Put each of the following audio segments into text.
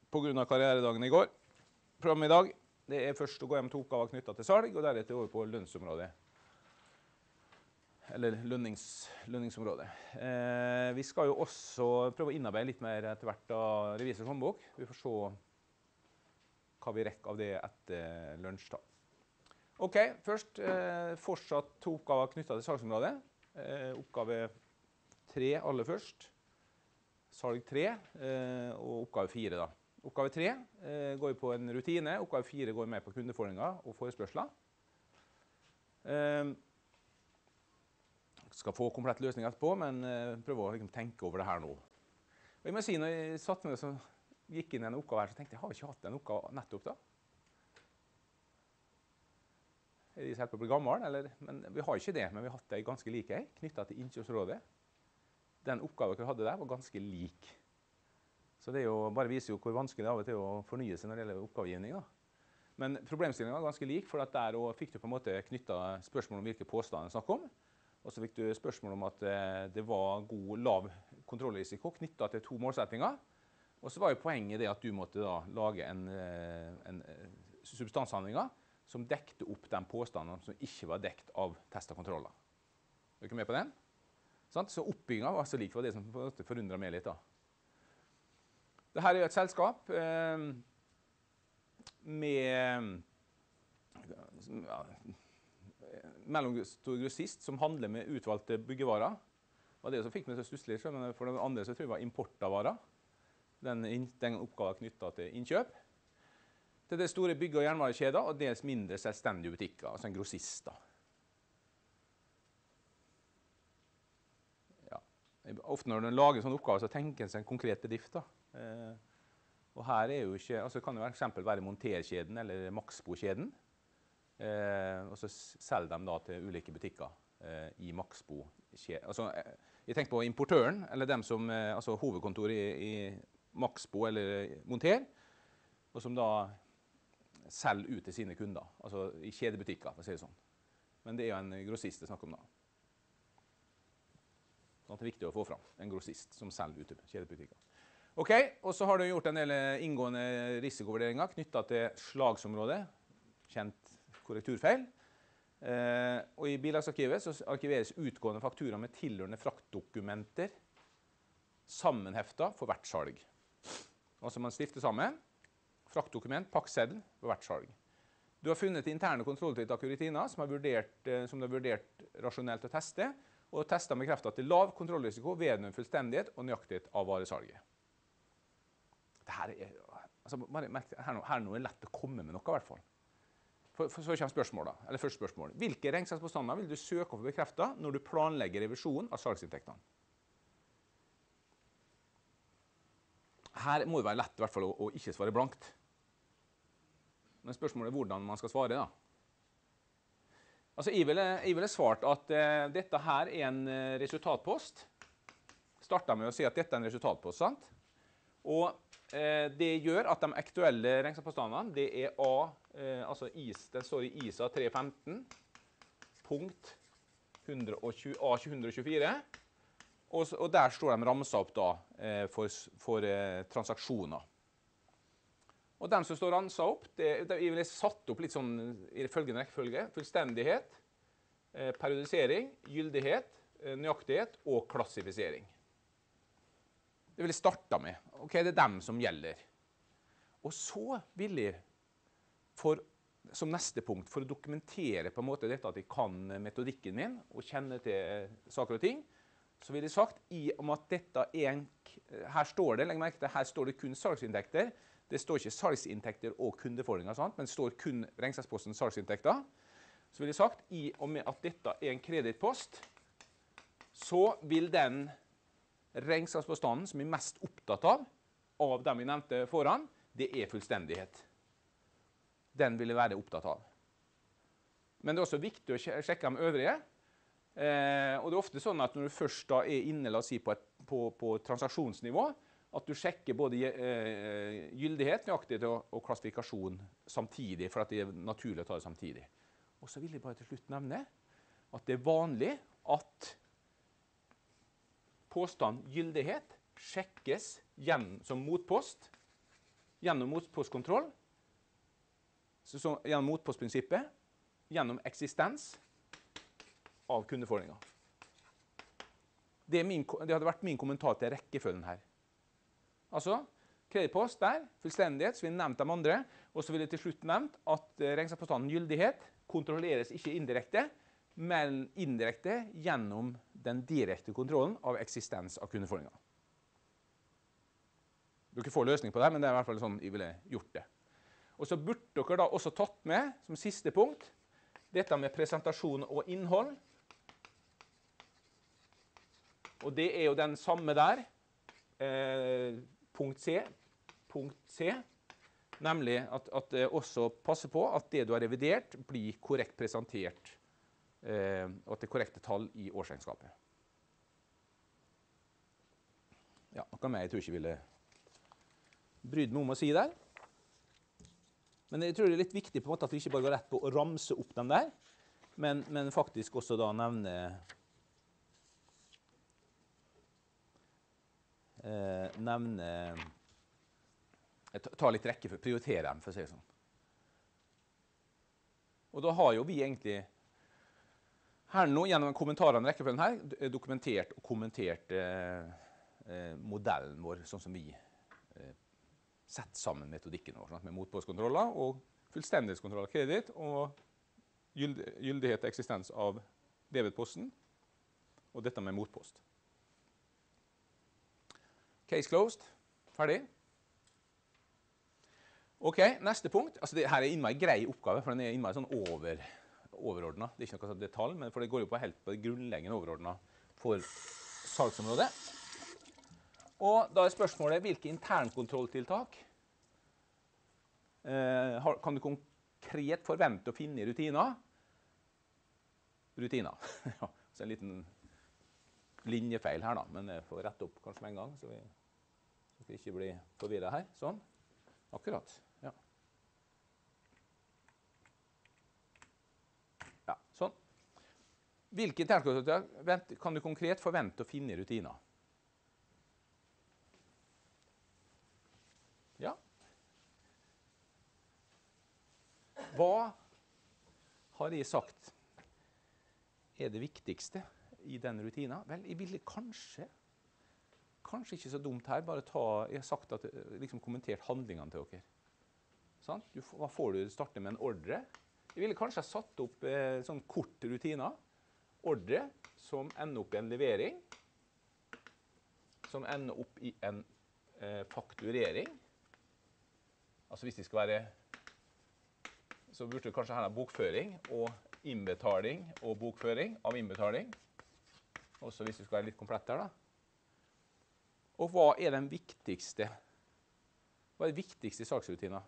på grunn av karrieredagen i går. Programmet i dag, det er først å gå hjem til oppgaver knyttet til salg, og deretter over på lønnsområdet. Eller lønningsområdet. Vi skal jo også prøve å innarbeide litt mer etter hvert av revisors håndbok. Vi får se hva vi rekker av det etter lunsj da. Ok, først fortsatt 2 oppgaver knyttet til salgsområdet. Oppgave 3 aller først. Salg 3 og oppgave 4 da. Oppgave 3 går på en rutine, oppgave 4 går med på kundefordringer og forespørsler. Skal få komplett løsning etterpå, men prøve å liksom tenke over det her nå. Og jeg må si, når jeg satt med det så gikk inn i en oppgave her, så tenkte jeg, har vi ikke hatt en oppgave nettopp da? Er de selv på å bli gammel, eller? Men vi har ikke det, men vi har hatt det ganske like, knyttet til innkjøpsrådet. Den oppgaven vi hadde der var ganske lik. Så det bare viser jo hvor vanskelig det av og til å fornye seg når det gjelder oppgavegivning da. Men problemstillingen var ganske lik, for at der fikk du på en måte knyttet spørsmål om hvilke påstander snakk om. Og så fikk du spørsmål om at det var god, lav kontrollrisiko knyttet til 2 målsettinger. Og så var jo poenget det at du måtte da lage en substanshandlinger som dekte opp den påstanden som ikke var dekt av test og kontroller. Er du ikke med på den? Så oppbyggingen var så lik for det som forundret meg litt da. Dette er jo et selskap med mellomstor grossist som handler med utvalgte byggevarer. Det var det som fikk meg til å stusse litt, men for det andre så tror jeg var import av varer. Den oppgaven knyttet til innkjøp. Til det store bygge- og jernvarekjeder, og dels mindre selvstendige butikker, altså en grossist da. Ja. Ofte når du lager sånne oppgaver, så tenker en seg en konkret bedrift da. Og her er jo ikke, altså det kan jo for eksempel være monterkjeden eller Maxbo-kjeden. Og så selger de da til ulike butikker i Maxbo-kjeden. Altså, jeg tenker på importøren, eller dem som, altså hovedkontor i Maxbo eller Monter, og som da selger ut til sine kunder, altså i kjedebutikker, for å si det sånn. Men det er jo en grossist det snakker om da. Så det er viktig å få fram, en grossist som selger ut til kjedebutikker. Ok, og så har du gjort en del inngående risikovurderinger knyttet til slagsområdet, kjent korrekturfeil. Og i bilagsarkivet så arkiveres utgående faktura med tilhørende fraktdokumenter sammenheftet for hvert salg. Altså man stifter sammen fraktdokument, pakkseddel for hvert salg. Du har funnet interne kontrolltiltak og rutiner som du har vurdert rasjonelt å teste, og testet med bekreftet til lav kontrollrisiko, vedrørende fullstendighet og nøyaktighet av varesalget. Dette altså, her nå er lett å komme med noe i hvert fall. For så kommer spørsmål da, eller første spørsmål. Hvilke regnskapspåstander vil du søke å få bekreftet når du planlegger revisjon av salgsinntektene? Her må det være lett i hvert fall å ikke svare blankt. Men spørsmålet er hvordan man skal svare da. Altså, jeg ville svart at dette her er en resultatpost. Startet med å si at dette er en resultatpost, sant? Og det gjør at de aktuelle regnskapspåstandene, det er altså den står i ISA 315, punkt A124, og der står de ramset opp da for transaksjoner. Og de som står ramset opp, jeg ville satt opp litt sånn i følgende rekkefølge: fullstendighet, periodisering, gyldighet, nøyaktighet og klassifisering. Det vil jeg starte med. Ok, det er dem som gjelder. Og så vil jeg, som neste punkt, for å dokumentere på en måte dette at jeg kan metodikken min og kjenner til saker og ting, så vil jeg sagt, i om at dette er her står det, legg merke til, her står det kun salgsinntekter. Det står ikke salgsinntekter og kundefordringer, men det står kun regnskapsposten salgsinntekter. Så vil jeg sagt, i og med at dette er en kredittpost, så vil den regnskapspåstanden som er mest opptatt av dem vi nevnte foran, det er fullstendighet. Den vil jeg være opptatt av. Men det er også viktig å sjekke de øvrige. Og det er ofte sånn at når du først da er inne, la oss si, på transaksjonsnivå, at du sjekker både gyldighet, nøyaktighet og klassifikasjon samtidig, for at det er naturlig å ta det samtidig. Og så vil jeg bare til slutt nevne at det er vanlig at påstand gyldighet sjekkes som motpost gjennom motpostkontroll, gjennom motpostprinsippet, gjennom eksistens av kundefordringer. Det hadde vært min kommentar til rekkefølgen her. Altså, kredittpost der, fullstendighet, så vi nevnt de andre, og så vil jeg til slutt nevnt at regnskapspåstanden gyldighet kontrolleres ikke indirekte, men indirekte gjennom den direkte kontrollen av eksistens av kundefordringer. Dere får løsning på det, men det er i hvert fall sånn jeg ville gjort det. Og så burde dere da også tatt med, som siste punkt, dette med presentasjon og innhold. Og det er jo den samme der, punkt C, nemlig at det også passer på at det du har revidert blir korrekt presentert, og at det er korrekte tall i årsregnskapet. Ja, noe mer jeg tror ikke ville brydd meg om å si der. Men jeg tror det er litt viktig på en måte at vi ikke bare går rett på å ramse opp dem der, men faktisk også da nevne ta litt rekke for å prioritere dem, for å si det sånn. Og da har jo vi egentlig her nå, gjennom kommentarene i rekkefølgen her, dokumentert og kommentert modellen vår, sånn som vi setter sammen metodikken vår, med motpostkontroller og fullstendighetskontroll av kreditt og gyldighet og eksistens av debetposten og dette med motpost. Case closed. Ferdig. Ok, neste punkt. Altså, dette er innmari grei oppgave, for den er innmari sånn overordnet. Det er ikke noe sånn detalj, men for det går jo på helt på det grunnleggende overordnet for salgsområdet. Og da er spørsmålet, hvilke internkontrolltiltak kan du konkret forvente å finne i rutiner? Rutiner. Ja, så en liten linjefeil her da, men jeg får rette opp kanskje med en gang, så vi ikke blir forvirret her. Sånn. Akkurat. Ja. Ja, sånn. Hvilke internkontrolltiltak kan du konkret forvente å finne i rutiner? Ja. Hva har jeg sagt er det viktigste i den rutinen? Vel, jeg ville kanskje ikke så dumt her, bare jeg har sagt at liksom kommentert handlingene til dere. Sant? Hva får du starte med en ordre? Jeg ville kanskje ha satt opp sånn kort rutiner. Ordre som ender opp i en levering, som ender opp i en fakturering. Altså hvis det skal være, så burde du kanskje ha bokføring og innbetaling og bokføring av innbetaling. Også hvis det skal være litt komplett her da. Og hva er den viktigste? Hva er det viktigste i saksrutiner?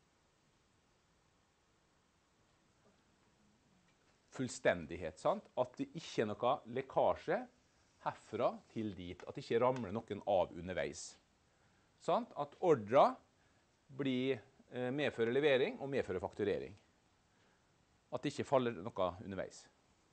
Fullstendighet, sant? At det ikke er noe lekkasje herfra til dit. At det ikke ramler noen av underveis. Sant? At ordre blir medfører levering og medfører fakturering. At det ikke faller noe underveis.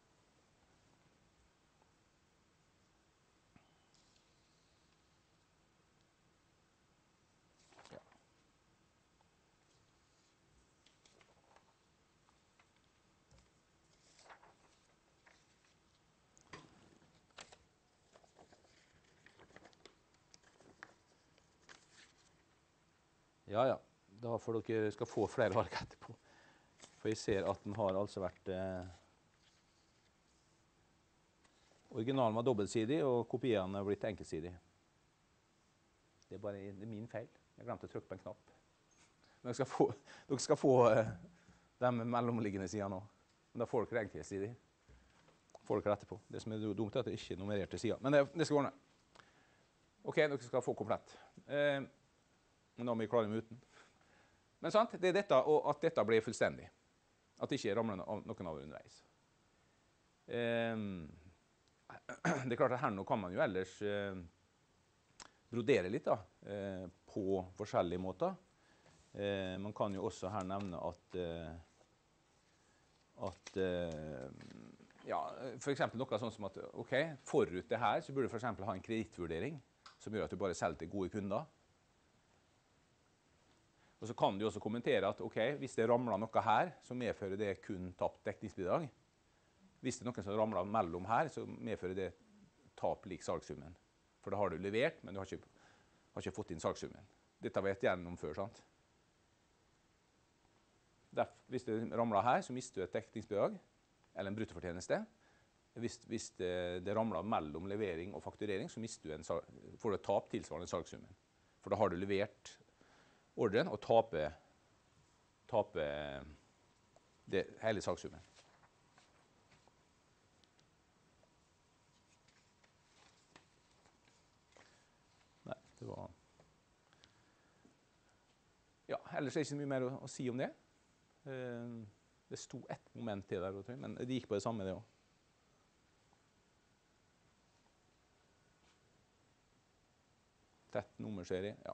Ja, ja. Da får dere skal få flere valg etterpå. For jeg ser at den har altså vært originalen var dobbeltsidig, og kopiene har blitt enkeltsidig. Det er min feil. Jeg glemte å trykke på en knapp. Men dere skal få de mellomliggende sidene nå. Men da får dere enkeltsidig. Får dere etterpå. Det som er dumt er at det ikke er nummererte sider. Men det skal ordne. Ok, dere skal få komplett. Men da må vi klare med uten. Men sant, det er dette, og at dette blir fullstendig. At det ikke ramler noen av underveis. Det er klart at her nå kan man jo ellers brodere litt da, på forskjellige måter. Man kan jo også her nevne ja, for eksempel noe sånn som at, ok, forut det her, så burde du for eksempel ha en kredittvurdering, som gjør at du bare selger til gode kunder. Og så kan du også kommentere at ok, hvis det ramler noe her, så medfører det kun tapt dekningsbidrag. Hvis det er noe som ramler mellom her, så medfører det tap lik salgssummen. For da har du levert, men du har ikke fått inn salgssummen. Dette vet jeg gjennom før, sant? Hvis det ramler her, så mister du et dekningsbidrag, eller en bruttofortjeneste. Hvis det ramler mellom levering og fakturering, så får du et tap tilsvarende salgssummen. For da har du levert ordren og taper hele salgssummen. Nei, det var... Ja, ellers er det ikke mye mer å si om det. Det sto ett moment til der, tror jeg, men det gikk på det samme det også. Tett nummerserie, ja.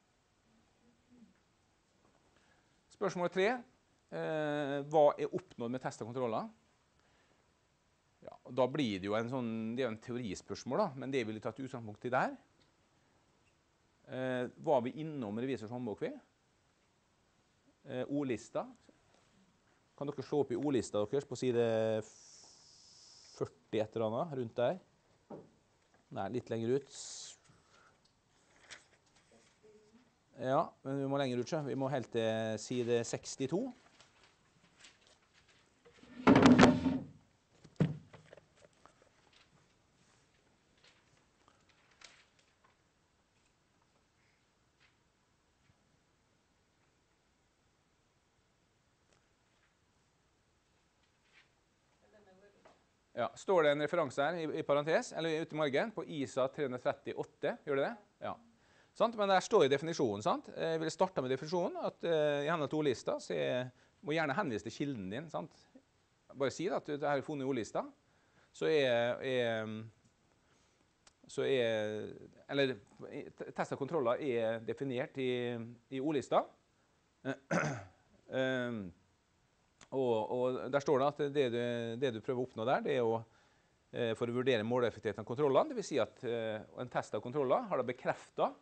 Spørsmål 3. Hva er oppnådd med test og kontroller? Ja, da blir det jo det er jo en teorispørsmål da, men det vil jeg ta et utgangspunkt i der. Var vi innom revisors håndbok vi? O-lista. Kan dere slå opp i O-lista deres på side 40 et eller annet, rundt der? Nei, litt lenger ut. Ja, men vi må lenger ut, så. Vi må helt til side 62. Ja, står det en referanse her i parentes, eller ute i margen, på ISA 338, gjør det det? Ja. Sant? Men der står i definisjonen, sant? Jeg vil starte med definisjonen, at i henhold til O-lista, så må gjerne henvise til kilden din, sant? Bare si da, at du har funnet i O-lista, eller test og kontroller er definert i O-lista, og der står det at det du prøver å oppnå der, det er for å vurdere måleffektiviteten av kontrollene. Det vil si at en test av kontroller har da bekreftet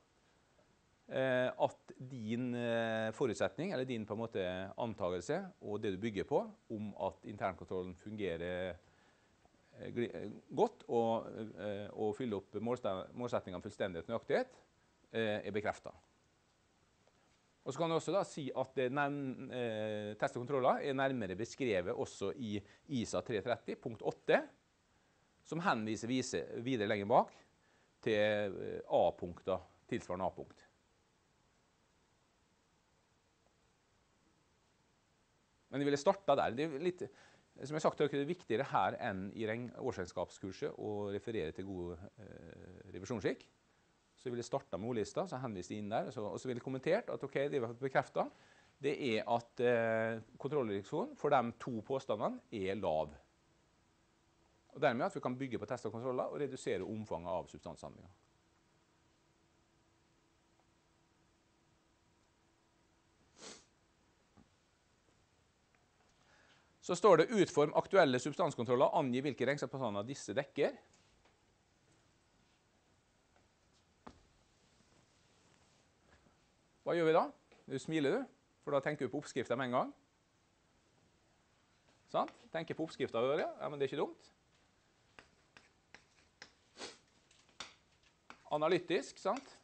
at din forutsetning, eller din på en måte antagelse, og det du bygger på, om at internkontrollen fungerer godt og fyller opp målsetningen om fullstendighet og nøyaktighet, er bekreftet. Og så kan du også da si at test og kontroller er nærmere beskrevet også i ISA 330, punkt 8, som henviser videre lenger bak til A-punkter, tilsvarende A-punkt. Men jeg ville startet der. Det er litt, som jeg har sagt, det er viktigere her enn i årsregnskapskurset å referere til god revisjonsskikk. Så jeg ville startet med O-lista, så henviste jeg inn der, og så ville jeg kommentert at ok, det vi har bekreftet, det er at kontrollreaksjonen for de to påstandene er lav. Og dermed at vi kan bygge på test og kontroller og redusere omfanget av substanshandlinger. Så står det utform aktuelle substanskontroller, angi hvilke regnskapsplaner disse dekker. Hva gjør vi da? Du smiler du, for da tenker du på oppskriften med en gang. Sant? Tenker på oppskriften, ja, men det er ikke dumt. Analytisk, sant?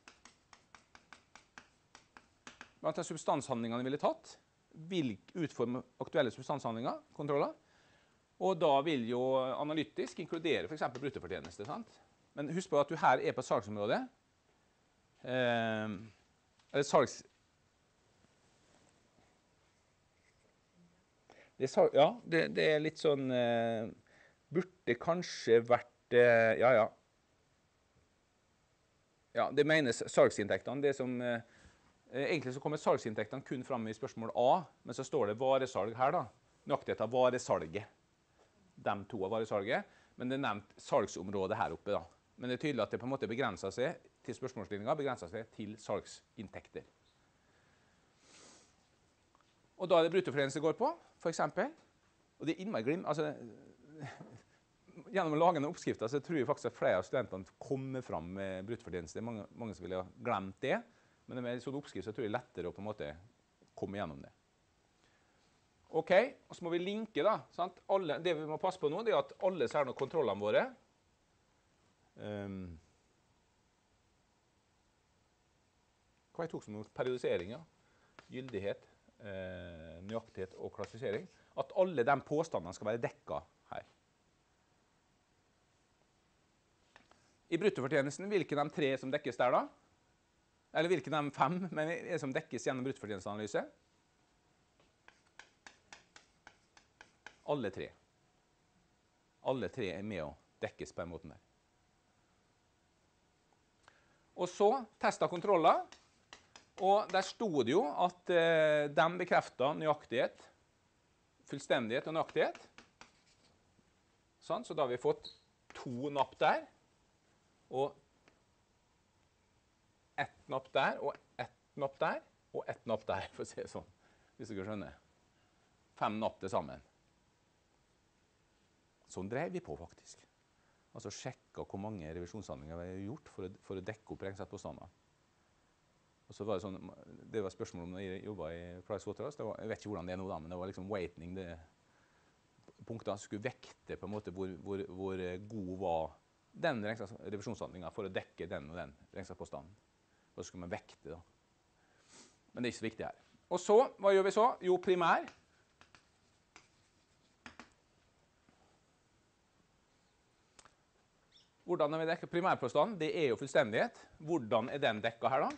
Blant de substanshandlingene vi ville tatt, vil utforme aktuelle substanshandlinger, kontroller, og da vil jo analytisk inkludere for eksempel bruttofortjeneste, sant? Men husk på at du her er på salgsområdet, eller salgs... Ja, det er litt sånn... burde kanskje vært... Ja. Ja, det menes salgsinntektene. Det som... egentlig så kommer salgsinntektene kun fram i spørsmål A, men så står det varesalg her da. Nøyaktighet av varesalget. De to av varesalget. Men det er nevnt salgsområdet her oppe da. Men det er tydelig at det på en måte begrenser seg til spørsmålsstillingen, begrenser seg til salgsinntekter. Og da er det bruttofortjeneste går på, for eksempel. Og det er innmari altså, gjennom å lage en oppskrift, så tror jeg faktisk at flere av studentene kommer fram med bruttofortjeneste. Mange som vil ha glemt det. Men med en sånn oppskrift så tror jeg lettere å på en måte komme gjennom det. Ok, og så må vi linke da, sant? Det vi må passe på nå, det er at alle særlige kontrollene våre hva jeg tok som periodisering, ja? Gyldighet, nøyaktighet og klassifisering. At alle de påstandene skal være dekket her. I bruttofortjenesten, hvilke de 3 som dekkes der da? Eller hvilke de 5, men som dekkes gjennom bruttofortjenesteanalyse? Alle 3. Alle 3 er med å dekkes på en måte der. Og så testet kontroller, og der stod det jo at de bekreftet nøyaktighet, fullstendighet og nøyaktighet. Sånn, så da har vi fått 2 napp der, og 1 napp der, og 1 napp der, og 1 napp der, for å si det sånn, hvis dere skjønner. 5 napp til sammen. Sånn drev vi på, faktisk. Altså sjekket hvor mange revisjonshandlinger vi har gjort for å dekke opp regnskapspåstander. Og så var det sånn, det var spørsmål om når jeg jobbet i Pricewaterhouse, jeg vet ikke hvordan det er nå da, men det var liksom weighting, det punktet som skulle vekte på en måte hvor god var den revisjonshandlingen for å dekke den og den regnskapspåstanden. Og så skulle man vekte da. Men det er ikke så viktig her. Og så, hva gjør vi så? Jo, primær. Hvordan er vi dekket primærpåstand? Det er jo fullstendighet. Hvordan er den dekket her da?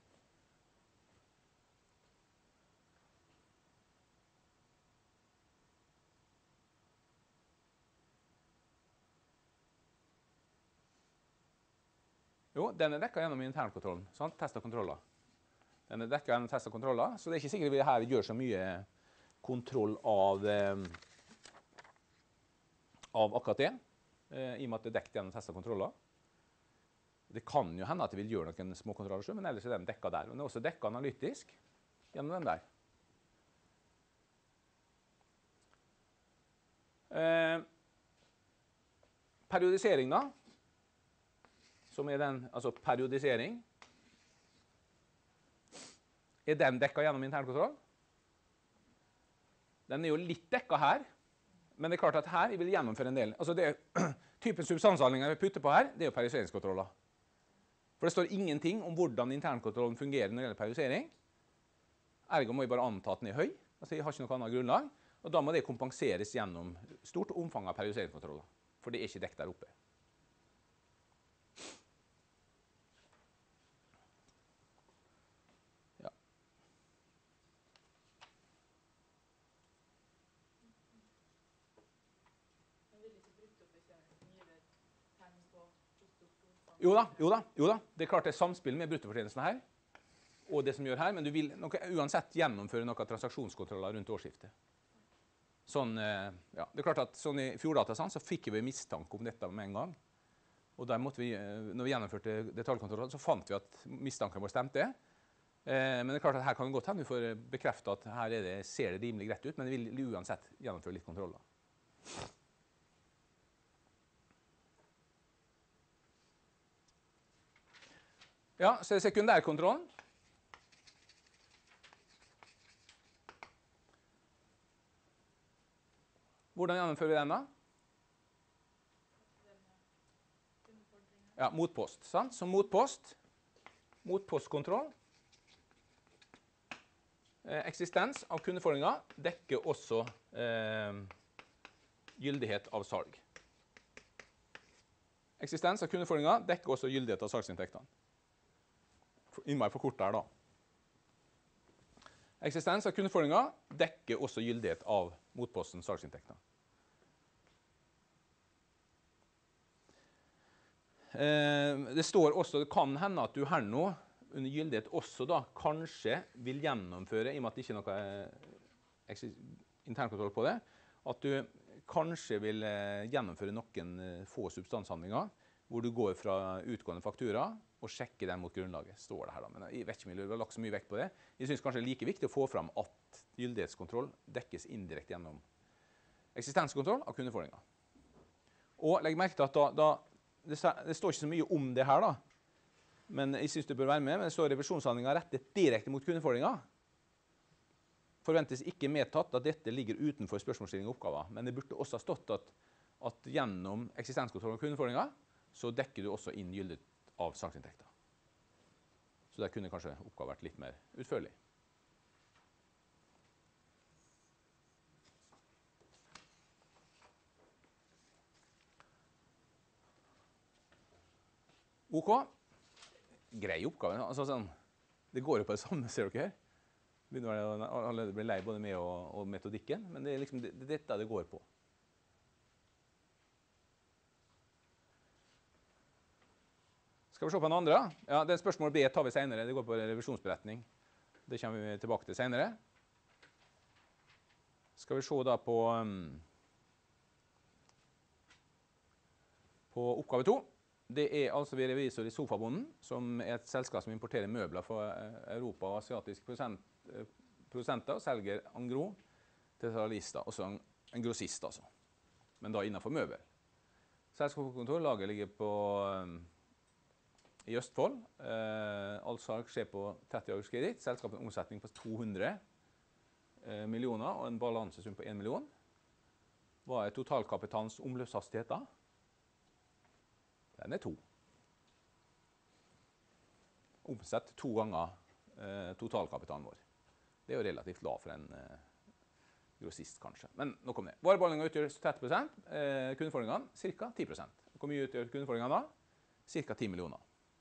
Jo, den er dekket gjennom internkontrollen, sant? Test og kontroller. Den er dekket gjennom test og kontroller, så det er ikke sikkert vi her gjør så mye kontroll av akkurat det. I og med at det er dekket gjennom test og kontroller. Det kan jo hende at det vil gjøre noen små kontroller selv, men ellers er den dekket der. Og den er også dekket analytisk gjennom den der. Periodisering da, som er den, altså periodisering, er den dekket gjennom internkontroll? Den er jo litt dekket her, men det er klart at her vil gjennomføre en del. Altså typen substanshandlinger vi putter på her, det er jo periodiseringskontroller. For det står ingenting om hvordan internkontrollen fungerer når det gjelder periodisering. Ergo må vi bare anta at den er høy, altså jeg har ikke noe annet grunnlag, og da må det kompenseres gjennom stort omfang av periodiseringskontroller, for det er ikke dekket der oppe. Jo da. Det er klart det er samspill med bruttofortjenesten her, og det som gjør her, men du vil uansett gjennomføre noen transaksjonskontroller rundt årsskiftet. Sånn, ja, det er klart at sånn i Fjorddata så fikk vi mistanke om dette med en gang, og der måtte vi, når vi gjennomførte detaljkontroller, så fant vi at mistanken vår stemte. Men det er klart at her kan det godt hende vi får bekreftet at her ser det rimelig greit ut, men vi vil uansett gjennomføre litt kontroller. Ja, så er det sekundærkontrollen. Hvordan gjennomfører vi den da? Ja, motpost, sant? Så motpostkontroll. Eksistens av kundefordringer dekker også gyldighet av salg. Eksistens av kundefordringer dekker også gyldighet av salgsinntektene. Innmari for kort der da. Eksistens av kundefordringer dekker også gyldighet av motpostens salgsinntekter. Det står også, det kan hende at du her nå under gyldighet også da kanskje vil gjennomføre, i og med at det ikke er noe internkontroll på det, at du kanskje vil gjennomføre noen få substanshandlinger, hvor du går fra utgående faktura og sjekker den mot grunnlaget, står det her da. Men jeg vet ikke om jeg har lagt så mye vekt på det. Jeg synes kanskje det er like viktig å få fram at gyldighetskontroll dekkes indirekte gjennom eksistenskontroll av kundefordringer. Og legg merke til at det står ikke så mye om det her da, men jeg synes det bør være med, men det står revisjonshandlinger rettet direkte mot kundefordringer. forventes ikke medtatt at dette ligger utenfor spørsmålsstilling og oppgaver, men det burde også ha stått at gjennom eksistenskontroll og kundefordringer, så dekker du også inn gyldig av saksinntekter. Så der kunne kanskje oppgaven vært litt mer utførlig. OK. Grei oppgave. Altså, sånn, det går jo på det samme, ser dere her. Alle blir lei både med og metodikken, men det er liksom dette det går på. Skal vi se på den andre? Ja, det spørsmålet B tar vi senere. Det går på revisjonsberetning. Det kommer vi tilbake til senere. Skal vi se da på oppgave 2. Det er altså vi revisor i Sofabonden, som er et selskap som importerer møbler fra Europa og asiatiske produsenter, og selger engros til realister, også en grossist altså. Men da innenfor møbel. Selskapskontor, laget ligger i Østfold. Alt salg skjer på 30 års kreditt. Selskapet har en omsetning på 200 millioner og en balansesum på 1 million. Hva er totalkapitalens omløpshastighet da? Den er 2. Omsett 2 ganger totalkapitalen vår. Det er jo relativt lav for en grossist, kanskje. Men nok om det. Varebeholdningen utgjør 30%, kundefordringene ca. 10%. Hvor mye utgjør kundefordringene da? Ca. 10 millioner.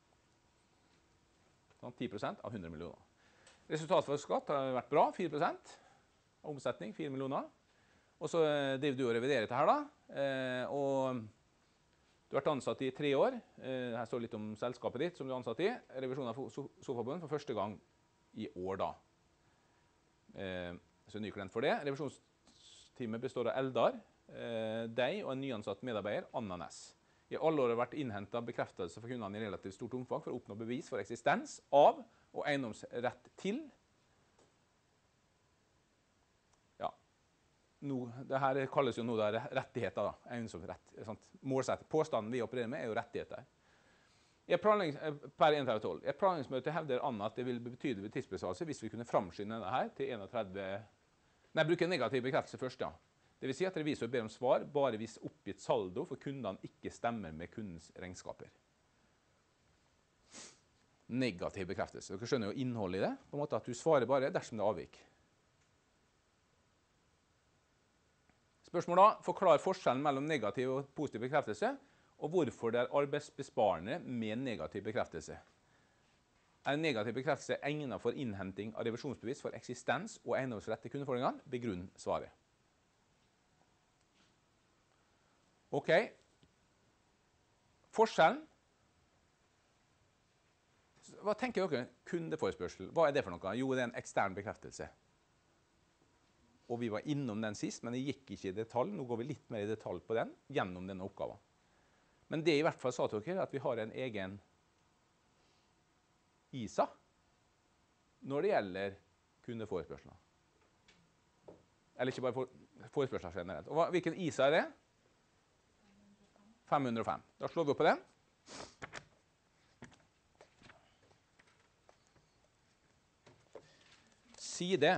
Sånn 10% av 100 millioner. Resultatet for skatt har vært bra, 4%. Omsetning, 4 millioner. Og så driver du og reviderer dette her da. Og du har vært ansatt i 3 år. Her står litt om selskapet ditt som du er ansatt i. Revisjonen av Sofabonden for første gang i år da. Så ny klient for det. Revisjonsteamet består av Eldar, deg og en nyansatt medarbeider, Anna Næss. I alle år har vært innhentet bekreftelse for kundene i relativt stort omfang for å oppnå bevis for eksistens av og eiendomsrett til. Ja, det her kalles jo nå rettigheter da, eiendomsrett. Påstanden vi opererer med er jo rettigheter. Per 1.12. I et planleggingsmøte hevder Anna at det vil betyde ved tidsbesvarelse hvis vi kunne framskynde denne her til 31... Nei, bruke negativ bekreftelse først, ja. Det vil si at revisor ber om svar bare hvis oppgitt saldo for kundene ikke stemmer med kundens regnskaper. Negativ bekreftelse. Dere skjønner jo innholdet i det, på en måte at du svarer bare dersom det er avvik. Spørsmål da, forklar forskjellen mellom negativ og positiv bekreftelse, og hvorfor det er arbeidsbesparende med negativ bekreftelse. Er negativ bekreftelse egnet for innhenting av revisjonsbevis for eksistens og eiendomsrett til kundefordringene? Begrunn svaret. Ok. Forskjellen. Hva tenker dere? Kundeforespørsel. Hva er det for noe? Jo, det er en ekstern bekreftelse. Og vi var innom den sist, men jeg gikk ikke i detalj. Nå går vi litt mer i detalj på den gjennom denne oppgaven. Men det i hvert fall sa til dere, at vi har en egen ISA når det gjelder kundeforespørsler. Eller ikke bare forespørsler generelt. Og hvilken ISA er det? 505. Da slår vi opp på den. Side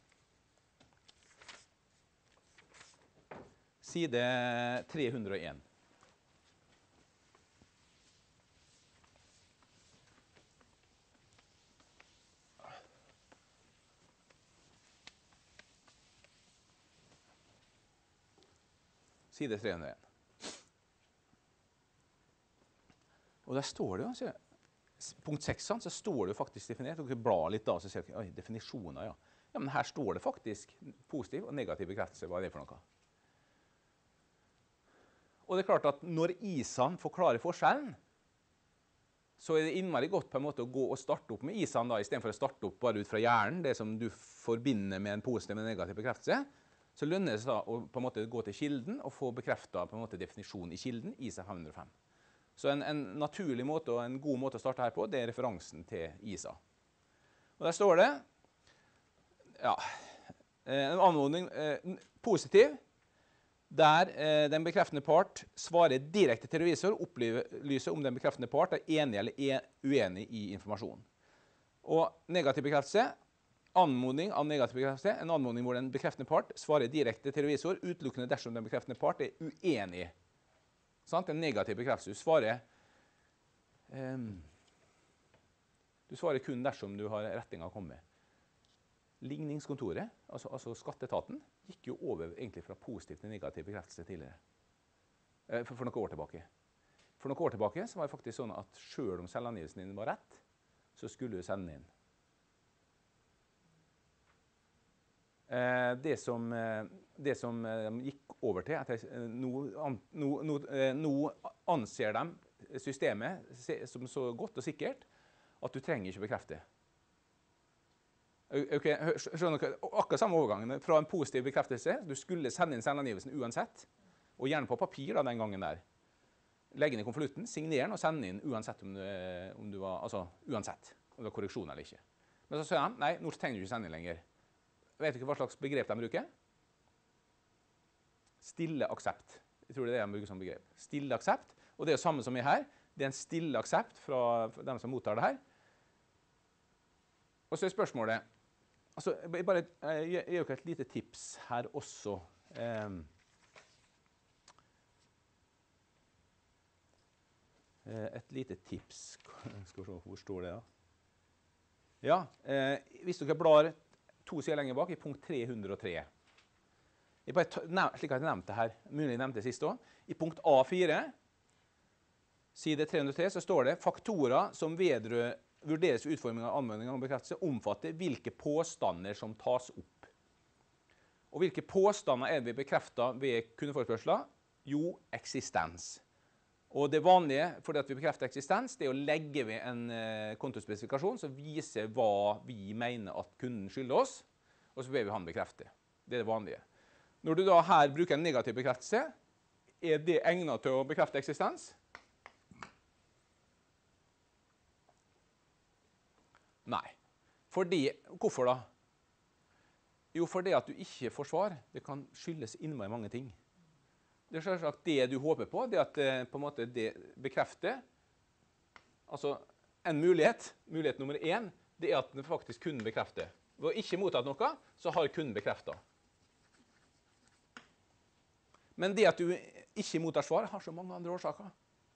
301. Side 301. Og der står det jo, punkt 6, så står det jo faktisk definert. Dere blar litt da, så ser dere, oi, definisjoner, ja. Ja, men her står det faktisk positiv og negativ bekreftelse. Hva er det for noe? Og det er klart at når ISAen forklarer forskjellen, så er det innmari godt på en måte å gå og starte opp med ISAen da, i stedet for å starte opp bare ut fra hjernen, det som du forbinder med en positiv og negativ bekreftelse, så lønner det seg da å på en måte gå til kilden og få bekreftet på en måte definisjonen i kilden, ISA 505. Så en naturlig måte og en god måte å starte her på, det er referansen til ISA. Og der står det, ja, en anmodning, positiv, der den bekreftende part svarer direkte til revisor, opplyser om den bekreftende part er enig eller uenig i informasjonen. Og negativ bekreftelse, Anmodning av negativ bekreftelse. En anmodning hvor den bekreftende part svarer direkte til revisor, utelukkende dersom den bekreftende part er uenig. Sant? En negativ bekreftelse. Du svarer kun dersom du har retting å komme med. Ligningskontoret, altså skatteetaten, gikk jo over egentlig fra positiv til negativ bekreftelse tidligere. For noen år tilbake. For noen år tilbake så var det faktisk sånn at selv om selvangivelsen din var rett, så skulle du sende den inn. Det som gikk over til, at nå anser de systemet som så godt og sikkert at du trenger ikke bekrefte. Ok, skjønner dere? Akkurat samme overgangen fra en positiv bekreftelse, du skulle sende inn selvangivelsen uansett, og gjerne på papir da, den gangen der. Legge den i konvolutten, signere den og sende den inn uansett om du var, altså uansett, om det var korreksjon eller ikke. Men så sier de, nei, nå trenger du ikke sende den lenger. Vet du ikke hva slags begrep de bruker? Stille aksept. Jeg tror det er det de bruker som begrep. Stille aksept, og det er det samme som er her. Det er en stille aksept fra dem som mottar det her. Og så er spørsmålet, altså, jeg bare gir dere et lite tips her også. Et lite tips. Skal vi se, hvor står det da? Ja, hvis dere blar 2 sider lenger bak, i punkt 303. Slik at jeg nevnte det her, mulig jeg nevnte det sist også. I punkt A4, side 303, så står det faktorer som vurderes ved utforming av anmodninger om bekreftelse, omfatter hvilke påstander som tas opp. Og hvilke påstander er det vi bekrefter ved kundeforespørsler? Jo, eksistens. Og det vanlige, fordi at vi bekrefter eksistens, det er å legge ved en kontospesifikasjon som viser hva vi mener at kunden skylder oss, og så ber vi han bekrefte. Det er det vanlige. Når du da her bruker en negativ bekreftelse, er det egnet til å bekrefte eksistens? Nei. Hvorfor da? Jo, fordi at du ikke får svar. Det kan skyldes innmari mange ting. Det er selvsagt det du håper på, det at på en måte det bekrefter, altså en mulighet nummer 1, det er at den faktisk kunden bekrefter. Ved å ikke mottatt noe, så har kunden bekreftet. Men det at du ikke mottar svar, har så mange andre årsaker.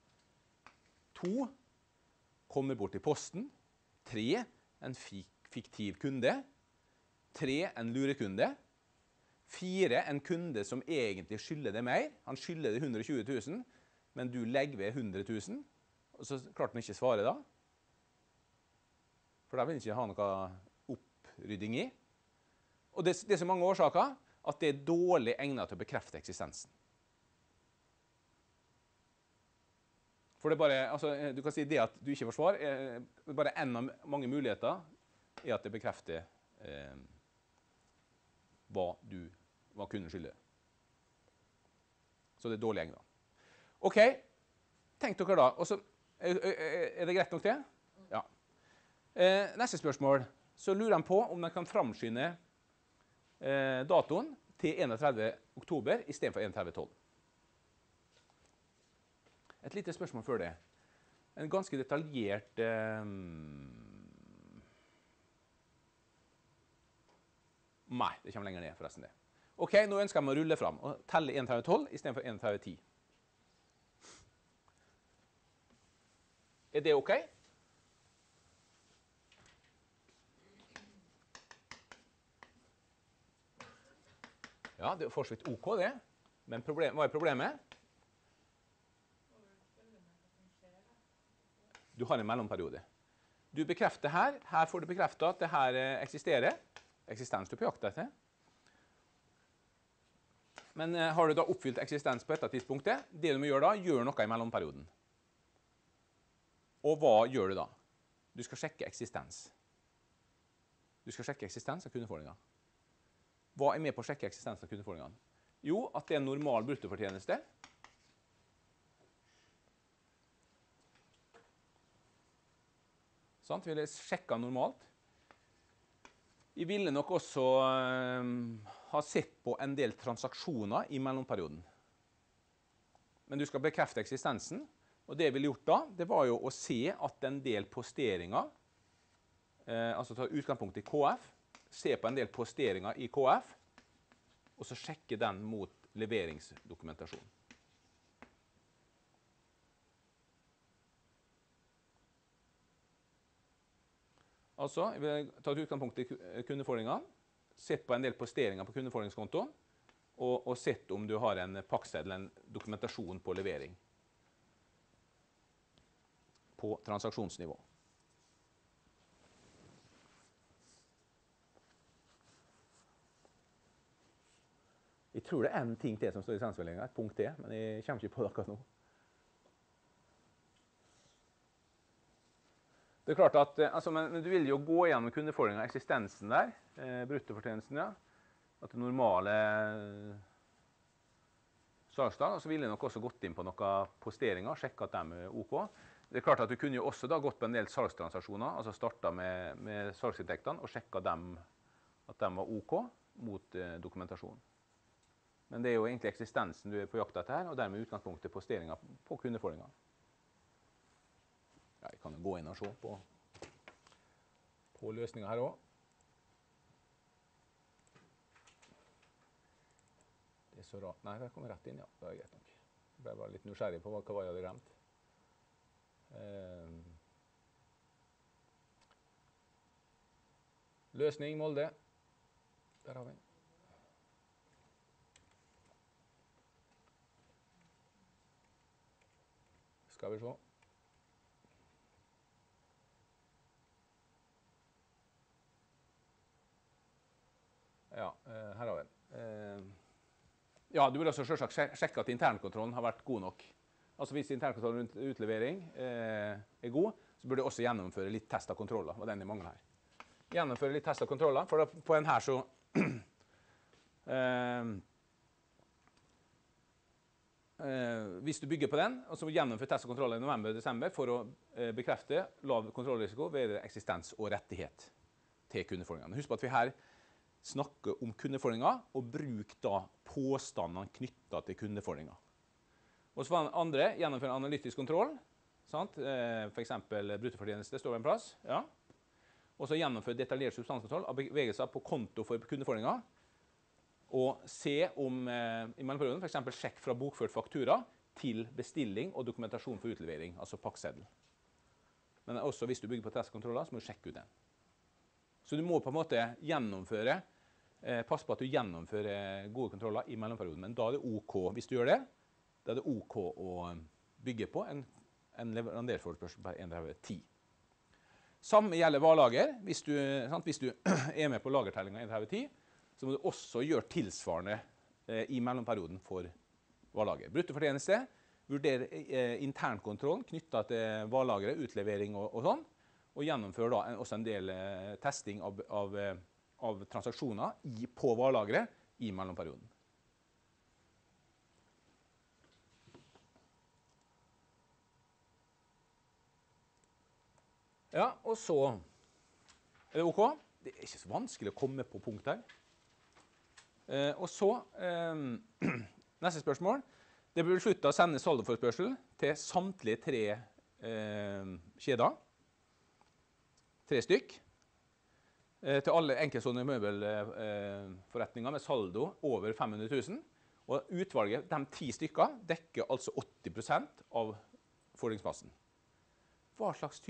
2, kommer bort i posten. 3, en fiktiv kunde. 3, en lurekunde. 4, en kunde som egentlig skylder deg mer. Han skylder deg 120 000, men du legger ved 100 000, og så klart han ikke svarer da. For da vil han ikke ha noe opprydding i. Og det er så mange årsaker at det er dårlig egnet til å bekrefte eksistensen. For det er bare, altså, du kan si det at du ikke får svar, bare en av mange muligheter er at det bekrefter hva kunden skylder. Så det er dårlig egnet. Ok, tenk dere da. Og så, er det greit nok det? Ja. Neste spørsmål. Så lurer han på om man kan framskynde datoen til 31. oktober i stedet for 31.12. Et lite spørsmål før det. En ganske detaljert Nei, det kommer lenger ned forresten det. Ok, nå ønsker jeg å rulle fram og telle 31.12 i stedet for 31.10. Er det ok? Ja, det er for så vidt ok det. Men hva er problemet? Du har en mellomperiode. Du bekrefter her. Her får du bekreftet at det her eksisterer. Eksistens du på jakt etter. Men har du da oppfylt eksistens på dette tidspunktet, det du må gjøre da, gjør noe i mellomperioden. Og hva gjør du da? Du skal sjekke eksistens. Du skal sjekke eksistens av kundefordringer. Hva er med på å sjekke eksistens av kundefordringene? Jo, at det er en normal bruttofortjeneste. Sant? Vi vil sjekke normalt. Vi ville nok også ha sett på en del transaksjoner i mellomperioden. Men du skal bekrefte eksistensen, og det vi ville gjort da, det var jo å se at en del posteringer, altså ta utgangspunkt i KF, se på en del posteringer i KF, og så sjekke den mot leveringsdokumentasjon. Altså, jeg vil ta et utgangspunkt i kundefordringen, sett på en del posteringer på kundefordringskontoen, og sett om du har en pakkseddel, en dokumentasjon på levering på transaksjonsnivå. Jeg tror det er en ting til som står i lisensmeldingen, et punkt til, men jeg kommer ikke på det akkurat nå. Det er klart at, altså, men du vil jo gå gjennom kundefordringen, eksistensen der, bruttofortjenesten, ja, at det normale salgsdag, og så ville jeg nok også gått inn på noen posteringer, sjekket at de er OK. Det er klart at du kunne jo også da gått på en del salgstransaksjoner, altså startet med salgsinntektene, og sjekket dem, at de var OK mot dokumentasjon. Men det er jo egentlig eksistensen du er på jakt etter her, og dermed utgangspunktet posteringer på kundefordringen. Ja, jeg kan jo gå inn og se på løsninger her også. Det er så rart. Nei, det kommer rett inn, ja. Det er greit nok. Jeg ble bare litt nysgjerrig på hva jeg hadde glemt. Løsning, Molde. Der har vi den. Skal vi se. Ja, her har vi den. Ja, du vil også selvsagt sjekke at internkontrollen har vært god nok. Altså hvis internkontrollen rundt utlevering er god, så burde du også gjennomføre litt test av kontroller, og den er mange her. Gjennomføre litt test av kontroller, for på en her så hvis du bygger på den, og så gjennomføre test og kontroller i november-desember for å bekrefte lav kontrollrisiko ved eksistens og rettighet til kundefordringen. Husk på at vi her snakker om kundefordringen, og bruk da påstandene knyttet til kundefordringen. Og så var den andre, gjennomføre analytisk kontroll, sant? For eksempel bruttofortjeneste står ved en plass, ja. Og så gjennomføre detaljert substanskontroll av bevegelser på konto for kundefordringen, og se om i mellomperioden, for eksempel sjekk fra bokført faktura til bestilling og dokumentasjon for utlevering, altså pakkseddel. Men også hvis du bygger på testkontroller, så må du sjekke ut den. Så du må på en måte gjennomføre, pass på at du gjennomfører gode kontroller i mellomperioden, men da er det OK, hvis du gjør det, da er det OK å bygge på en leverandørforespørsel per 1/10. Samme gjelder varelager. Hvis du er med på lagertellinga 1/10, så må du også gjøre tilsvarende i mellomperioden for varelager. Bruttofortjeneste, vurder internkontrollen knyttet til varelageret, utlevering og sånn, og gjennomfør da også en del testing av transaksjoner på varelageret i mellomperioden. Ja, og så er det OK. Det er ikke så vanskelig å komme på punkt her. Og så, neste spørsmål. Det blir besluttet å sende saldoforespørsel til samtlige 3 kjeder. 3 stykk. Til alle enkeltstående møbelforretninger med saldo over 500 000. Og utvalget, de 10 stykker, dekker altså 80% av fordringsmassen. Hva slags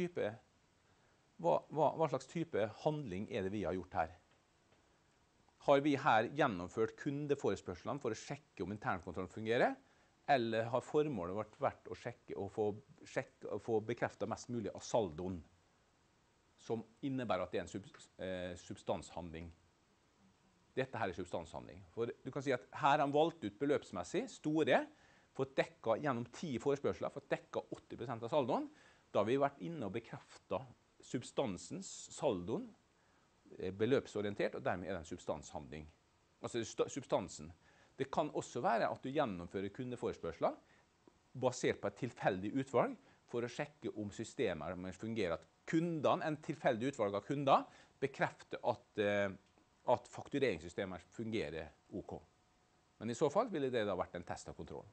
type handling er det vi har gjort her? Har vi her gjennomført kundeforespørslene for å sjekke om internkontrollen fungerer, eller har formålet vært å sjekke og få bekreftet mest mulig av saldoen, som innebærer at det er en substanshandling? Dette her er substanshandling. For du kan si at her har han valgt ut beløpsmessig store, fått dekket gjennom 10 forespørsler, fått dekket 80% av saldoen. Da har vi vært inne og bekreftet substansens, saldoen, beløpsorientert, og dermed er det en substanshandling. Altså substansen. Det kan også være at du gjennomfører kundeforespørsler basert på et tilfeldig utvalg for å sjekke om systemet fungerer. At kundene, en tilfeldig utvalg av kunder, bekrefter at faktureringssystemet fungerer OK. Men i så fall ville det da vært en test av kontrollen.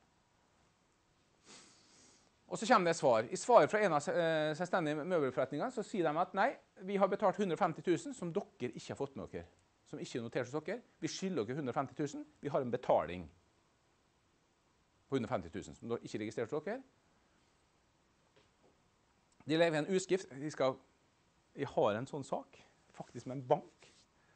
Og så kommer det et svar. I svaret fra en av selvstendige møbelforretninger så sier de at nei, vi har betalt 150 000 som dere ikke har fått med dere. som ikke er notert hos dere. Vi skylder dere 150 000. Vi har en betaling på 150 000 som da ikke er registrert hos dere. De lever i en uskrift. Jeg har en sånn sak, faktisk med en bank.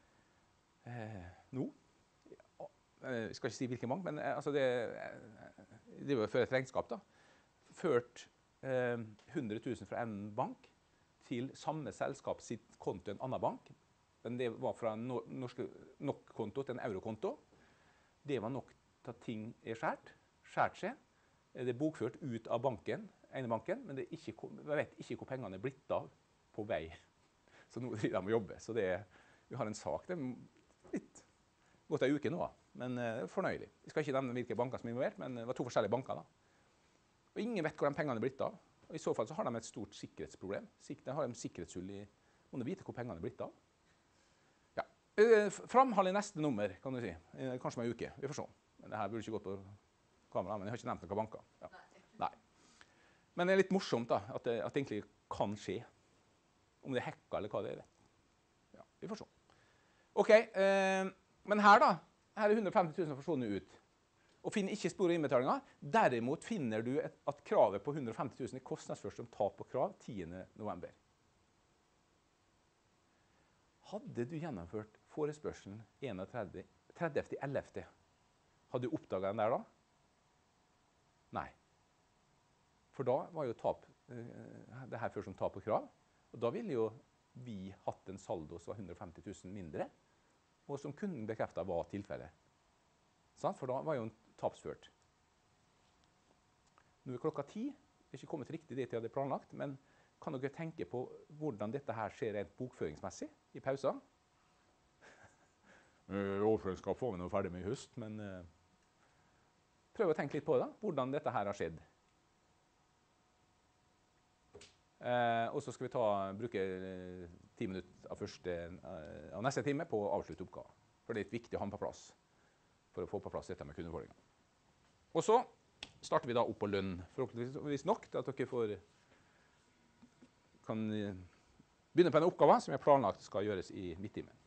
Nå. Jeg skal ikke si hvilken bank, men altså det var før et regnskap da. Ført 100 000 fra en bank til samme selskap sitt konto i en annen bank. Men det var fra en norsk NOK-konto til en eurokonto. Det var nok til at ting er skjært seg. Det er bokført ut av banken, ene banken, men jeg vet ikke hvor pengene er blitt av på vei. Så nå driver de å jobbe. Så vi har en sak. Det er litt gått en uke nå, men det er fornøyelig. Jeg skal ikke nevne hvilke banker som er involvert, men det var 2 forskjellige banker da. Og ingen vet hvor de pengene er blitt av. Og i så fall så har de et stort sikkerhetsproblem. De har en sikkerhetshull i må vite hvor pengene er blitt av. Ja. Framhold i neste nummer, kan du si. Kanskje om en uke. Vi får se. Men det her burde ikke gått på kamera, men jeg har ikke nevnt noen banker. Ja. Nei. Men det er litt morsomt da, at det egentlig kan skje. Om det er hacka eller hva det er. Ja, vi får se. Ok, men her da, her er 150 000 forsvunnet ut. Og finner ikke spor i innbetalinger. Derimot finner du at kravet på 150 000 er kostnadsført som tap på krav 10. november. Hadde du gjennomført forespørselen 30.11., hadde du oppdaget den der da? Nei. For da var jo det her først som tap på krav. Og da ville jo vi hatt en saldo som var 150 000 mindre, og som kunden bekreftet var tilfellet. For da var jo en tapsført. Nå er klokka 10. Det er ikke kommet riktig det jeg hadde planlagt, men kan dere tenke på hvordan dette her skjer rent bokføringsmessig i pausen? Overføringsskap får vi noe ferdig med i høst, men prøv å tenke litt på det da, hvordan dette her har skjedd. Og så skal vi bruke 10 minutter av neste time på å avslutte oppgaven. For det er litt viktig å ha den på plass for å få på plass dette med kundeutfordringer. Og så starter vi da opp på lønn, forhåpentligvis nok til at dere kan begynne på en oppgave som er planlagt skal gjøres i midttimen.